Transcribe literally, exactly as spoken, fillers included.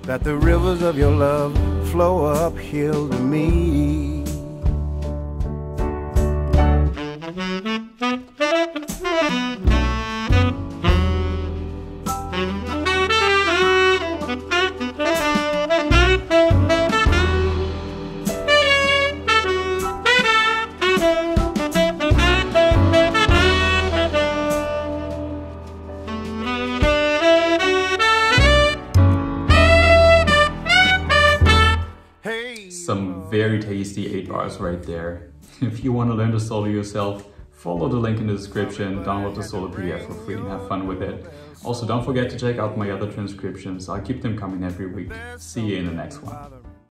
that the rivers of your love flow uphill to me. Some very tasty eight bars right there. If you want to learn the solo yourself, follow the link in the description, download the solo P D F for free and have fun with it. Also, don't forget to check out my other transcriptions. I'll keep them coming every week. See you in the next one.